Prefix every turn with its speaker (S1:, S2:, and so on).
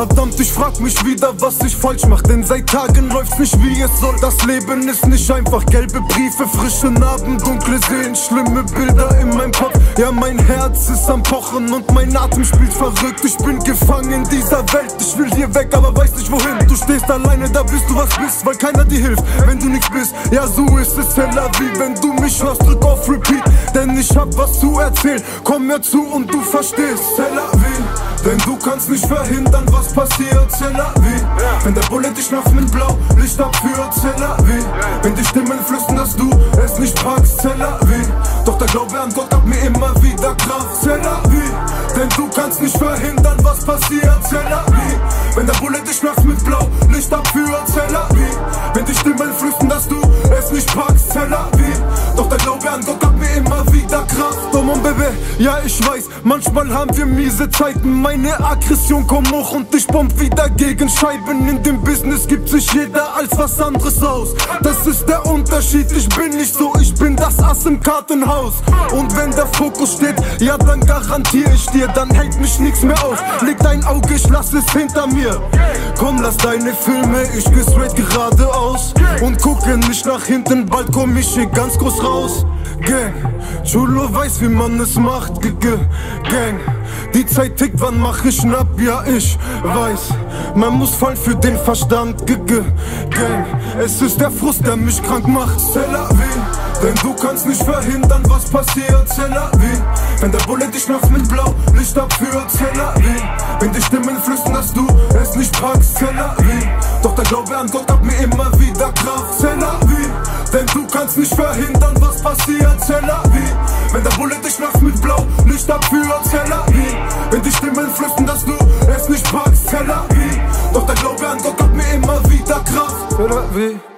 S1: Verdammt, ich frag mich wieder, was ich falsch mach, denn seit Tagen läuft's nicht wie es soll. Das Leben ist nicht einfach, gelbe Briefe, frische Narben, dunkle Seelen, schlimme Bilder in meinem Kopf. Ja, mein Herz ist am Pochen und mein Atem spielt verrückt. Ich bin gefangen in dieser Welt, ich will hier weg, aber weiß nicht wohin. Du stehst alleine da, bis du was bist, weil keiner dir hilft, wenn du nichts bist. Ja, so ist es Tel Aviv, wenn du mich hörst, drück auf Repeat, denn ich hab was zu erzählen. Komm mir zu und du verstehst. Tel Aviv, denn du kannst nicht verhindern, was passiert. Tel Aviv, wenn der Bullet dich macht mit Blau, Licht abführt. Tel Aviv, wenn die Stimmen flüstern, dass du es nicht packst. Tel Aviv, doch der Glaube an Gott gab mir immer wieder Kraft. Tel Aviv, denn du kannst nicht verhindern, was passiert. Tel Aviv, wenn der Bullet dich macht mit Blau, Licht abführt. Tel Aviv, wenn die Stimmen flüstern, dass du es nicht packst. Tel Aviv, doch der Glaube an Gott gab mir immer wieder Kraft. Oh mon Bébé, ja ich weiß, manchmal haben wir miese Zeiten. Meine Aggression kommt hoch und ich bomb wieder gegen Scheiben. In dem Business gibt sich jeder als was anderes aus. Das ist der Unterschied, ich bin nicht so, ich bin das Ass im Kartenhaus. Und wenn der Fokus steht, ja dann garantiere ich dir, dann hält mich nichts mehr auf. Leg dein Auge, ich lass es hinter mir. Komm, lass deine Filme, ich geh straight geradeaus und gucke nicht nach hinten, bald komm ich hier ganz groß raus. Gang, Chulo weiß, wie man es macht, Gang. Die Zeit tickt, wann mach ich schnapp? Ja, ich weiß, man muss fallen für den Verstand, Gang. Es ist der Frust, der mich krank macht. Tel Aviv, denn du kannst nicht verhindern, was passiert. Tel Aviv, wenn der Bullet dich macht mit Blau, Licht abführt. Tel Aviv, wenn die Stimmen flüstern, dass du es nicht packst. Tel Aviv, doch der Glaube an Gott gab mir immer wieder Kraft. Tel Aviv, denn du kannst nicht verhindern, was passiert. Tel Aviv, wenn der Bullet dich macht mit Blau, Licht abführt. Tel Aviv, wenn die Stimmen flüstern, dass du es nicht packst. Tel Aviv, doch der Glaube an Gott gab mir immer wieder Kraft. Tel Aviv.